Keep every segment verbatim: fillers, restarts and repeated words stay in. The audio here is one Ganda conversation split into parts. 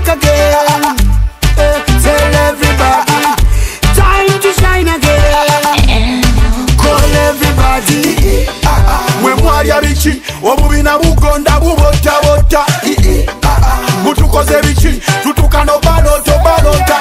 back again. Uh, tell everybody, time to shine again. Call everybody. Mwe Mwalya Biki, obubina bugonda bubota bota. Mutukoze biki, tutukano balota balota.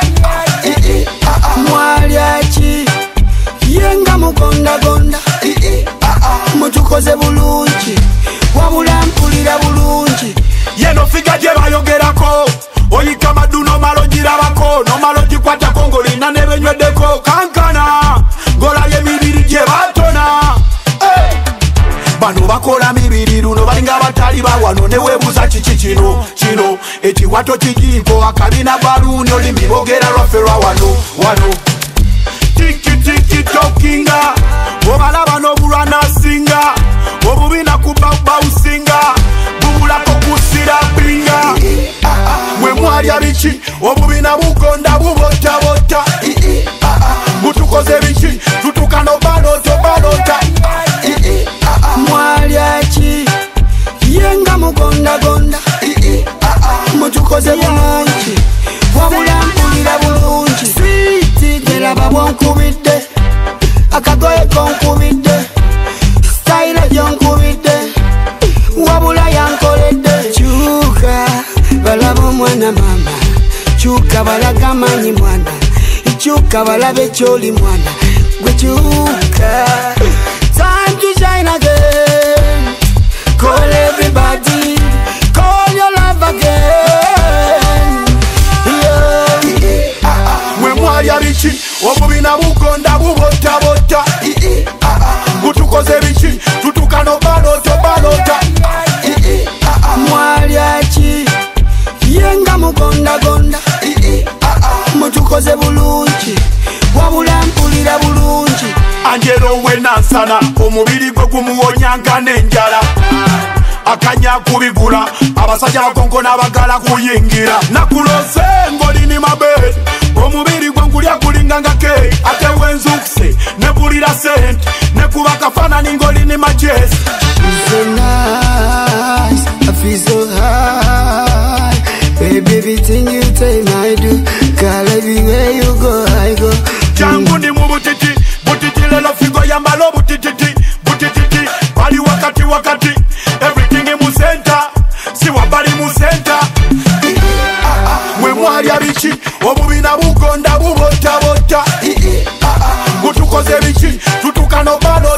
Mwalya ki, yenga mugonda gonda. Mutukoze bulungi, wabula mpulira bulungi. Yeno figa gye bayogerako, oyika maduno malo girabako, no malo gikwatako ng'olina ne benyweddeko. Kankana ng'olabye emibiri gye batona. Bano bakola mibiri luno balinga batali bawano ne weebuuza kiki kino kino ekiwato kijiiko akabina baluuni olimi boogera lwaffe lwa wano wano. Tiki tiki tokinga obalaba n'obulwana singa obubina kuba bawusinga bubulako kusira binga. Mwe Mwalya Biki, obubina bugonda bubota bota. Mutukoze biki, tutukano balota balota. Mwalya ki, yenga mugonda gonda. Mutukoze bulungi, wabula mpulira bulungi. Sweet geraba bwonkubidde, akagoye konkubidde, style gyonkubidde, wabula yankoledde. Kyuka balaba omwana mama, kyuka balaga amanyi mwana, kyuka balabe kyoli mwana, gwe kyuka. Time to shine again. Call everybody, call your love again. Yeah. Mwe Mwalya Biki, obubina bugonda bubota bota. Mutukoze biki, tutukano balota balota. Mwalya ki, yenga mugonda gonda. Mutukoze bulungi, wabula mpulira bulungi. Anjero we nansana, omubiri gwe gumuwonyanka n'enjala. Akanya kubigula, abasajja bakonko n'abagala kuyingira. Nakulose ng'olini mabe, omubiri gwe ngulya gulinga nga ke. Ate wenzukuse, nebulira sente, nekuba kafaananyi ng'olini majesi. So nice, I feel so high. Baby, everything you tell me I do. Girl, everywhere you go, I go. Jangu ndi mu butiti, butiti lelo figo yambalo butititi, butititi, bali wakati wakati. Everything in mu center, si wabali mu center. Mwe Mwalya Biki, obubina bugonda bubota bota. Mutukoze biki, tutukano balo